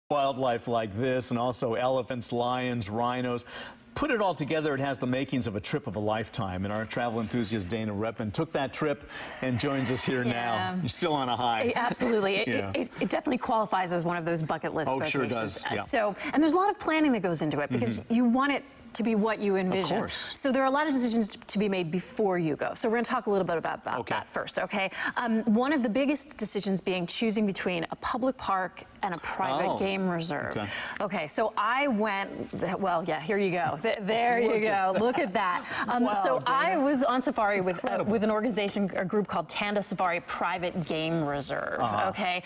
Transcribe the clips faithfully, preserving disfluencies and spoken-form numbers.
Wildlife like this, and also elephants, lions, rhinos. Put it all together, it has the makings of a trip of a lifetime. And our travel enthusiast Dana Repin took that trip and joins us here yeah. now. You're still on a high. Absolutely. It, yeah. it, it definitely qualifies as one of those bucket list oh, vacations. sure does. Yeah. So, and there's a lot of planning that goes into it because mm-hmm. you want it to be what you envision. Of course. So there are a lot of decisions to be made before you go. So we're going to talk a little bit about, about okay. that first, okay? Um, one of the biggest decisions being choosing between a public park and a private oh. game reserve. Okay. okay, so I went, well, yeah, here you go. There you go. Look at that. Um, wow, so Dana. I was on safari with, uh, with an organization, a group called Tanda Safari Private Game Reserve, uh-huh. okay?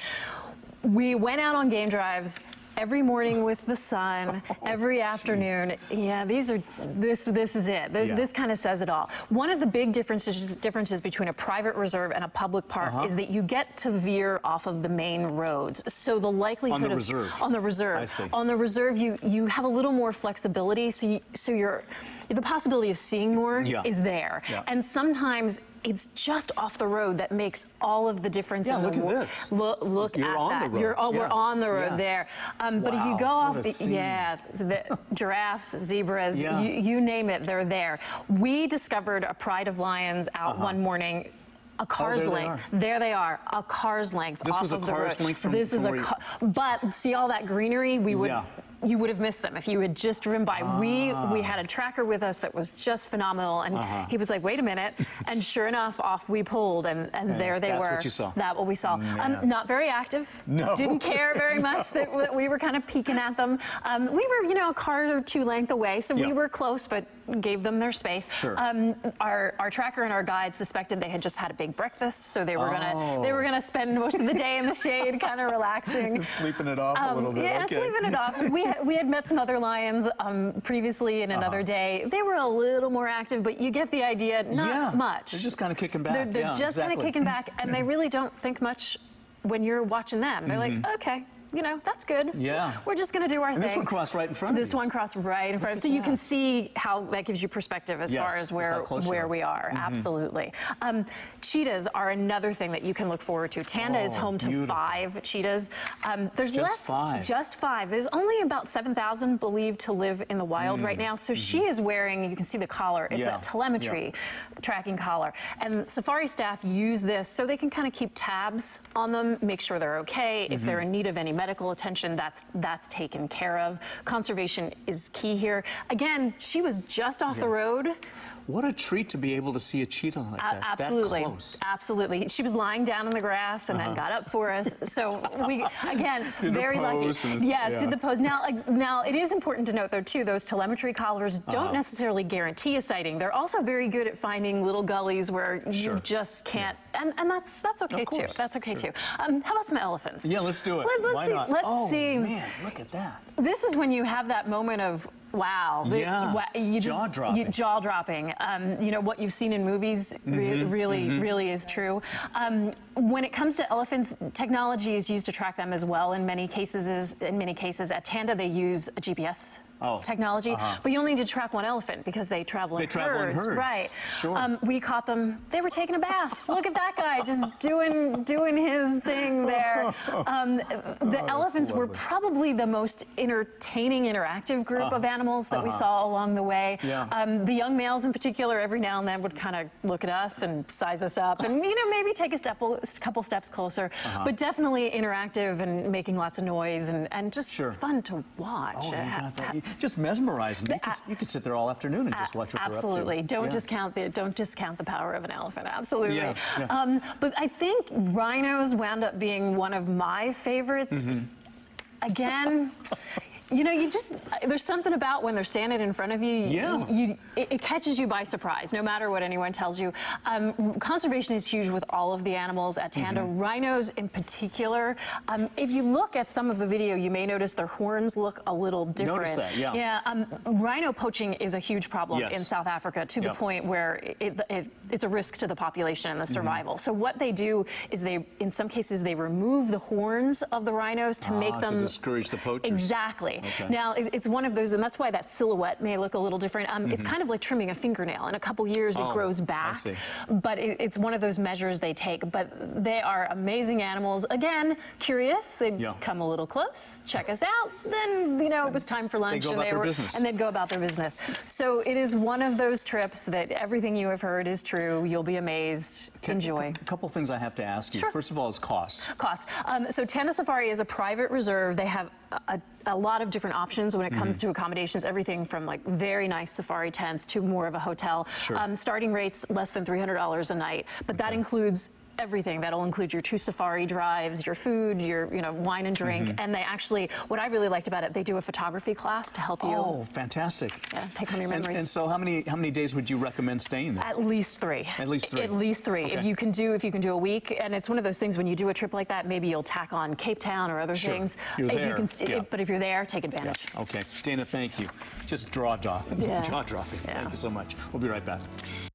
We went out on game drives every morning with the sun, oh, every afternoon. Yeah, these are, this this is it. This, yeah. this kind of says it all. One of the big differences differences between a private reserve and a public park uh-huh. is that you get to veer off of the main roads. So the likelihood on the of, reserve. On the reserve. I see. On the reserve, you, you have a little more flexibility, so, you, so you're, the possibility of seeing more yeah. is there. Yeah. And sometimes it's just off the road that makes all of the difference. Yeah, in look the at this. Look, look You're at on that. The road. You're, oh, yeah. We're on the road yeah. there. Um, but wow. if you go off, the, yeah, scene. the giraffes, zebras, yeah. you, you name it, they're there. We discovered a pride of lions out uh-huh. one morning. A car's oh, there length. They there they are. A car's length. This off was a of car's the road. length from. This from is a. Car, but see all that greenery? We would. Yeah. You would have missed them if you had just driven by. Ah. We we had a tracker with us that was just phenomenal, and uh-huh. he was like, "Wait a minute!" And sure enough, off we pulled, and and yeah, there they that's were. That's what you saw. That what we saw. Um, not very active. No. Didn't care very much that, that we were kind of peeking at them. Um, we were, you know, a car or two length away, so yeah. we were close, but gave them their space. Sure. Um, our our tracker and our guide suspected they had just had a big breakfast, so they were oh. gonna they were gonna spend most of the day in the shade, kind of relaxing, just sleeping it off um, a little bit. Yeah, okay. sleeping it off. We had, we had met some other lions um, previously in another uh-huh. day. They were a little more active, but you get the idea. Not yeah. much. They're just kind of kicking back. They're, they're yeah, just exactly. kind of kicking back, and they really don't think much when you're watching them. They're mm-hmm. like, okay. You know, that's good. Yeah. We're just going to do our and thing. This one crossed right in front this of you. This one crossed right in front of you. So that. you can see how that gives you perspective as yes, far as where where we are. Mm-hmm. Absolutely. Um, cheetahs are another thing that you can look forward to. Tanda oh, is home to beautiful. five cheetahs. Um, there's just less. Five. Just five. There's only about seven thousand believed to live in the wild mm. right now. So mm-hmm. she is wearing, you can see the collar. It's yeah. a telemetry yeah. tracking collar. And safari staff use this so they can kind of keep tabs on them, make sure they're okay. Mm-hmm. If they're in need of any medical attention, that's that's taken care of. Conservation is key here. Again, she was just off yeah. the road. What a treat to be able to see a cheetah like that. Uh, absolutely, that close. Absolutely. She was lying down in the grass and uh-huh. then got up for us. So we, again, did very lucky. Was, yes, yeah. did the pose. Now, like, now it is important to note though too, those telemetry collars don't uh-huh. necessarily guarantee a sighting. They're also very good at finding little gullies where sure. you just can't, yeah. and and that's that's okay too. That's okay sure. too. Um, how about some elephants? Yeah, let's do it. Let, let's Why see. not? Let's oh, see. Man, look at that. This is when you have that moment of. Wow. The, yeah. You just, jaw dropping. You, jaw dropping. Um, you know, what you've seen in movies re mm-hmm. really, mm-hmm. really is true. Um, when it comes to elephants, technology is used to track them as well. In many cases, is, in many cases at Tanda, they use a G P S oh. technology. Uh-huh. But you only need to track one elephant because they travel in they herds. Travel in herds. Right. Sure. Um, we caught them. They were taking a bath. Look at that guy just doing doing his thing there. Um, the oh, elephants were probably the most entertaining, interactive group uh-huh. of animals that uh-huh. we saw along the way. Yeah. Um, the young males in particular, every now and then would kind of look at us and size us up and, you know, maybe take a step, a couple steps closer, uh-huh. but definitely interactive and making lots of noise and, and just sure. fun to watch. Oh, you got that. You just mesmerizing. You, could, you could sit there all afternoon and just watch what Absolutely. they're up to. Don't yeah. discount the don't discount the power of an elephant. Absolutely. Yeah, yeah. Um, but I think rhinos wound up being one of my favorites. Mm-hmm. Again. You know, you just, there's something about when they're standing in front of you, yeah. you, you it, it catches you by surprise, no matter what anyone tells you. Um, conservation is huge with all of the animals at Tanda, mm-hmm. rhinos in particular. Um, if you look at some of the video, you may notice their horns look a little different. Notice that, yeah. Yeah, um, rhino poaching is a huge problem yes. in South Africa to yep. the point where it, it, it's a risk to the population and the survival. Mm-hmm. So what they do is they, in some cases, they remove the horns of the rhinos to ah, make them- to discourage the poachers. Exactly. Okay. Now, it- it's one of those, and that's why that silhouette may look a little different. Um, It's kind of like trimming a fingernail. In a couple years, Oh, it grows I back. see. But it, it's one of those measures they take. But they are amazing animals. Again, curious. They'd Yeah. come a little close, check us out. Then, you know, it was time for lunch. go and about they their were, business. And they'd go about their business. So it is one of those trips that everything you have heard is true. You'll be amazed. Enjoy. A couple things I have to ask you. Sure. First of all, is cost. Cost. Um, so Tanda Safari is a private reserve. They have a, a lot of different options when it comes Mm-hmm. to accommodations, everything from like very nice safari tents to more of a hotel. Sure. Um, starting rates less than three hundred dollars a night, but that includes everything. That'll include your two safari drives, your food, your you know wine and drink, Mm-hmm. and they actually, what I really liked about it, they do a photography class to help you Oh, fantastic. yeah, take home your And, memories. and so how many how many days would you recommend staying there? At least three. At least three. At least three. Okay. If you can do, if you can do a week, and it's one of those things when you do a trip like that, maybe you'll tack on Cape Town or other Sure. things. You're If there, You can, st- yeah. But if you're there, take advantage. Okay. Dana, thank you. Just jaw dropping. Yeah. Jaw dropping. Yeah. Thank you so much. We'll be right back.